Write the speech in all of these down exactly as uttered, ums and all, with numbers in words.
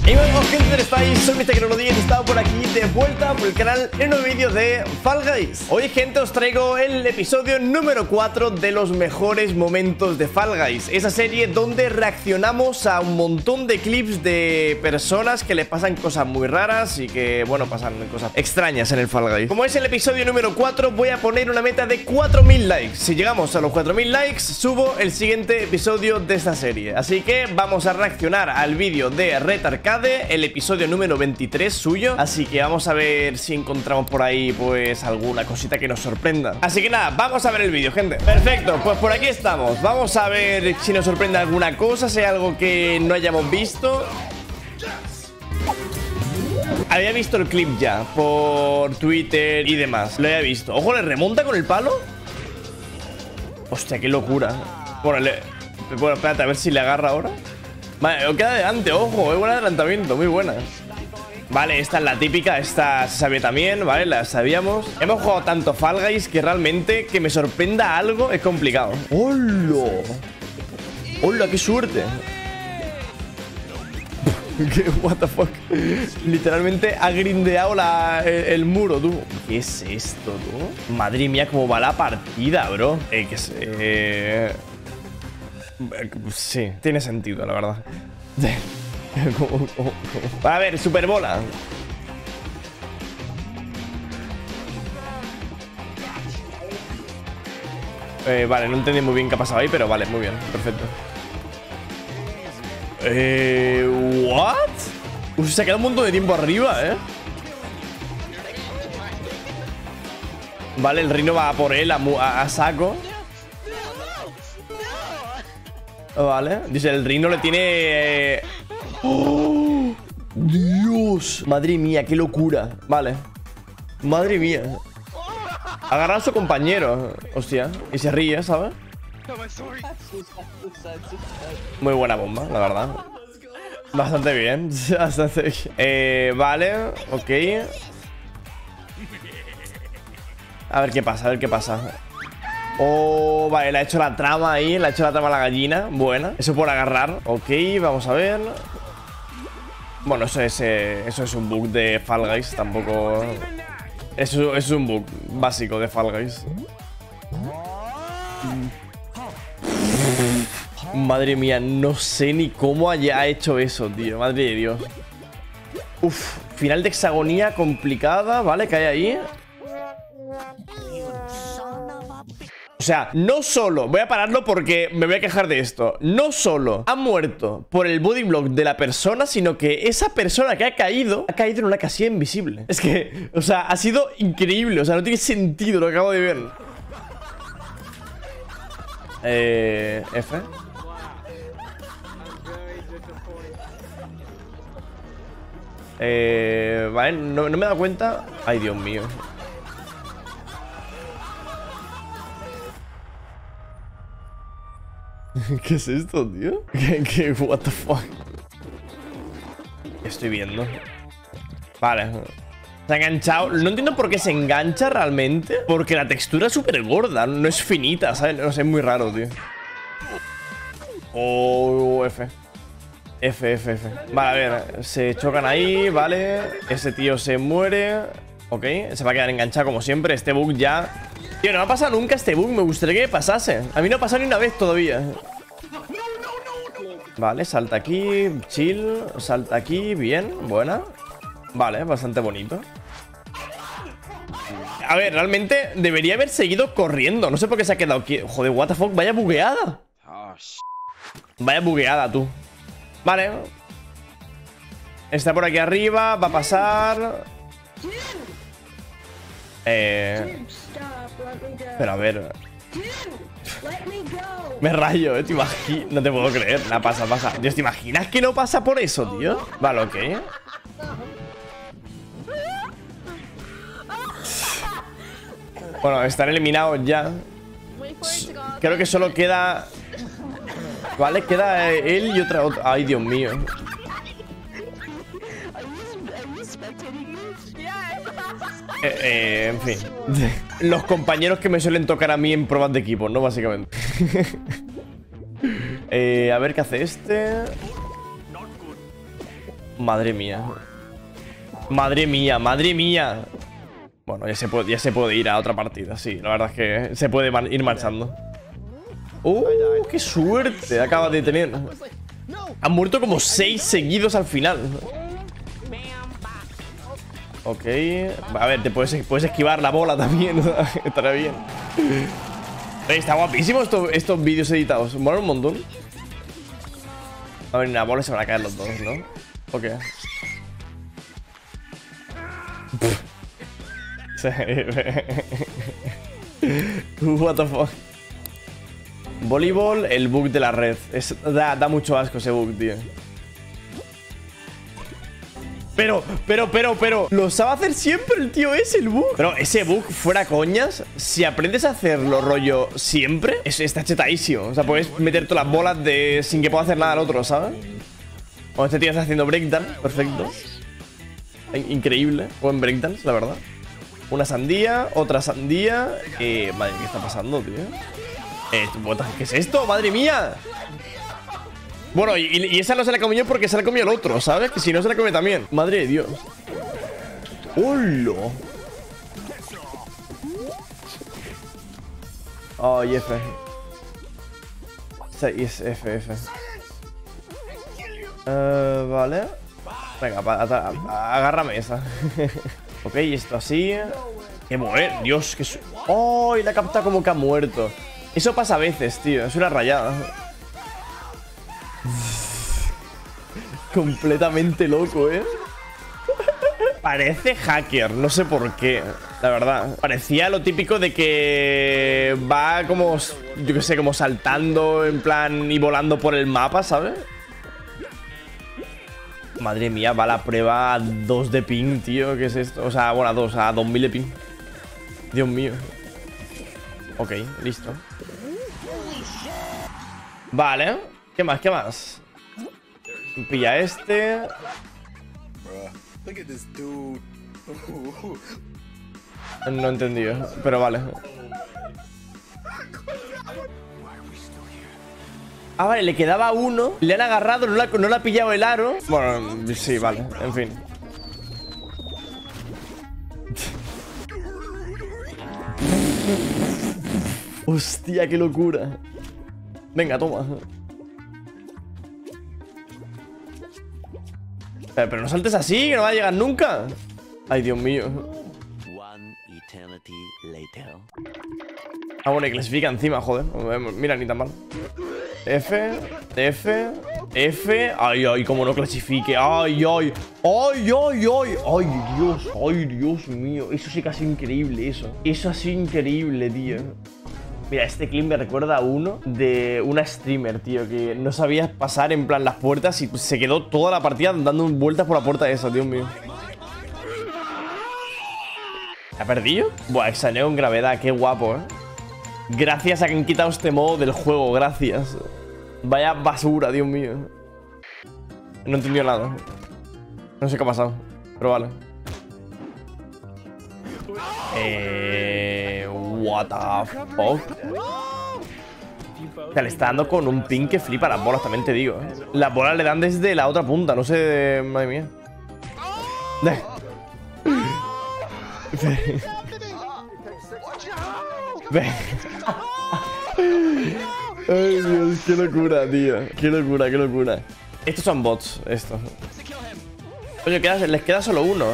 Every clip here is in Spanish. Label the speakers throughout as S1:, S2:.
S1: Y bueno, gente del estáis, soy mister Cronodíez y he estado por aquí de vuelta por el canal en un vídeo de Fall Guys. Hoy, gente, os traigo el episodio número cuatro de los mejores momentos de Fall Guys. Esa serie donde reaccionamos a un montón de clips de personas que le pasan cosas muy raras y que, bueno, pasan cosas extrañas en el Fall Guys. Como es el episodio número cuatro, voy a poner una meta de cuatro mil likes. Si llegamos a los cuatro mil likes, subo el siguiente episodio de esta serie. Así que vamos a reaccionar al vídeo de Red Arcade, el episodio número veintitrés suyo. Así que vamos a ver si encontramos por ahí pues alguna cosita que nos sorprenda. Así que nada, vamos a ver el vídeo, gente. Perfecto, pues por aquí estamos. Vamos a ver si nos sorprende alguna cosa, si hay algo que no hayamos visto. Había visto el clip ya por Twitter y demás. Lo había visto. Ojo, ¿le remonta con el palo? Hostia, qué locura. Bueno, le... bueno, espérate, a ver si le agarra ahora. Vale, queda adelante, ojo, es buen adelantamiento, muy buena. Vale, esta es la típica, esta se sabía también, vale, la sabíamos. Hemos jugado tanto Fall Guys que realmente que me sorprenda algo es complicado. ¡Hola! ¡Hola, qué suerte! ¿Qué? What the fuck. Literalmente ha grindeado la, el, el muro, tú. ¿Qué es esto, tú? Madre mía, cómo va la partida, bro. Eh, que se... Eh... Sí, tiene sentido, la verdad. ¿Cómo, cómo, cómo? A ver, super bola. Eh, vale, no entendí muy bien qué ha pasado ahí, pero vale, muy bien, perfecto. Eh, ¿what? Uf, se ha quedado un montón de tiempo arriba, eh. Vale, el Rino va a por él a, a, a saco. Vale, dice, el Rino le tiene... Eh... ¡Oh! ¡Dios! Madre mía, qué locura. Vale. Madre mía. Agarra a su compañero. Hostia. Y se ríe, ¿sabes? Muy buena bomba, la verdad. Bastante bien. Bastante bien. Eh, vale, ok. A ver qué pasa, a ver qué pasa. Oh, vale, le ha hecho la trama ahí. Le ha hecho la trama a la gallina. Buena. Eso por agarrar. Ok, vamos a ver. Bueno, eso es, eh, eso es un bug de Fall Guys. Tampoco... Eso, eso es un bug básico de Fall Guys. Madre mía, no sé ni cómo haya hecho eso, tío. Madre de Dios. Uf, final de hexagonía complicada. Vale, que hay ahí. O sea, no solo, voy a pararlo porque me voy a quejar de esto. No solo ha muerto por el body block de la persona, sino que esa persona que ha caído, ha caído en una casilla invisible. Es que, o sea, ha sido increíble. O sea, no tiene sentido lo que acabo de ver. Eh... F. Eh... Vale, no, no me he dado cuenta. Ay, Dios mío. ¿Qué es esto, tío? ¿Qué, qué, what the fuck? ¿Qué estoy viendo? Vale. Se ha enganchado. No entiendo por qué se engancha realmente. Porque la textura es súper gorda. No es finita, ¿sabes? No sé, es muy raro, tío. Oh, F. F, F, F. Vale, a ver. Se chocan ahí, vale. Ese tío se muere. Ok, se va a quedar enganchado como siempre. Este bug ya... Tío, no me ha pasado nunca este bug. Me gustaría que me pasase. A mí no ha pasado ni una vez todavía. Vale, salta aquí. Chill. Salta aquí. Bien, buena. Vale, bastante bonito. A ver, realmente debería haber seguido corriendo. No sé por qué se ha quedado aquí. Joder, what the fuck, vaya bugueada. Vaya bugueada, tú. Vale. Está por aquí arriba. Va a pasar. Eh... Pero a ver... Me rayo, eh, te imaginas. No te puedo creer, la pasa, pasa. Dios, ¿te imaginas que no pasa por eso, tío? Vale, ok. Bueno, están eliminados ya. Creo que solo queda... Vale, queda él y otra... otra. Ay, Dios mío. Eh, eh, en fin. Los compañeros que me suelen tocar a mí en pruebas de equipo, ¿no? Básicamente. eh, a ver qué hace este. Madre mía. Madre mía, madre mía. Bueno, ya se puede, ya se puede ir a otra partida, sí. La verdad es que se puede ir marchando. ¡Uh! ¡Qué suerte acaba de tener! Han muerto como seis seguidos al final. Ok. A ver, te puedes, puedes esquivar la bola también. Estará bien. Está guapísimo esto, estos vídeos editados. Mola un montón. A ver, en la bola se van a caer los dos, ¿no? Ok. What the fuck. Voleibol, el bug de la red. Es, da, da mucho asco ese bug, tío. Pero, pero, pero, pero lo sabe hacer siempre el tío ese, el bug. Pero ese bug, fuera coñas, si aprendes a hacerlo rollo siempre, eso está chetadísimo. O sea, puedes meter todas las bolas de sin que pueda hacer nada al otro, ¿sabes? Bueno, este tío está haciendo breakdance, perfecto. Increíble, buen breakdance, la verdad. Una sandía, otra sandía. Eh, madre, ¿qué está pasando, tío? Eh, ¿qué es esto? ¡Madre mía! Bueno, y, y esa no se la comió porque se la comió el otro, ¿sabes? Que si no se la come también. Madre de Dios. ¡Hola! Ay, F. Sí, es F, F. Uh, vale. Venga, pa, a, a, agárrame esa. Ok, esto así. ¡Qué muere! Dios, que su... ¡Oh! Y la capta como que ha muerto. Eso pasa a veces, tío. Es una rayada. Completamente loco, ¿eh? Parece hacker, no sé por qué. La verdad, parecía lo típico de que va como, yo qué sé, como saltando en plan y volando por el mapa, ¿sabes? Madre mía, va la prueba a dos de ping, tío. ¿Qué es esto? O sea, bueno, a dos, a dos mil de ping. Dios mío. Ok, listo. Vale, ¿qué más? ¿Qué más? Pilla este. No he entendido, pero vale. Ah, vale, le quedaba uno. Le han agarrado, no le ha, no le ha pillado el aro. Bueno, sí, vale, en fin. Hostia, qué locura. Venga, toma. Pero, pero no saltes así, que no va a llegar nunca. Ay, Dios mío. Ah, bueno, y clasifica encima, joder. Mira, ni tan mal. F, F, F. Ay, ay, como no clasifique. Ay, ay. Ay, ay, ay. Ay, Dios, ay, Dios mío. Eso sí que ha sido increíble, eso. Eso ha sido increíble, tío. Mira, este clip me recuerda a uno de una streamer, tío, que no sabía pasar en plan las puertas y se quedó toda la partida dando vueltas por la puerta esa, Dios mío. ¿Ha perdido? Buah, exaneo en gravedad, qué guapo, ¿eh? Gracias a que han quitado este modo del juego, gracias. Vaya basura, Dios mío. No he entendido nada. No sé qué ha pasado, pero vale. Eh... What the fuck. O sea, le está dando con un ping que flipa las bolas, también te digo, ¿eh? Las bolas le dan desde la otra punta, no sé... Madre mía. Ve. Ay, Dios, qué locura, tío. Qué locura, qué locura. Estos son bots, estos. Oye, queda, les queda solo uno.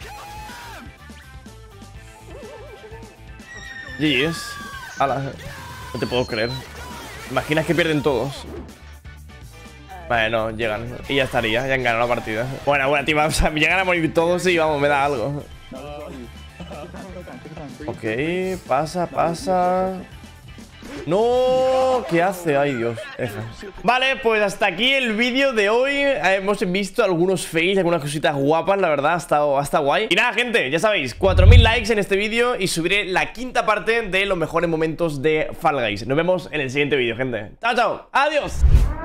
S1: G G's. Ala. No te puedo creer. Imaginas que pierden todos. Bueno, llegan. Y ya estaría, ya han ganado la partida. Bueno, bueno, tío, o sea, llegan a morir todos y vamos, me da algo. Ok, pasa, pasa. ¡No! ¿Qué hace? Ay, Dios. F. Vale, pues hasta aquí el vídeo de hoy. Hemos visto algunos fails, algunas cositas guapas, la verdad, ha estado, ha estado guay. Y nada, gente, ya sabéis, cuatro mil likes en este vídeo y subiré la quinta parte de los mejores momentos de Fall Guys. Nos vemos en el siguiente vídeo, gente. ¡Chao, chao! ¡Adiós!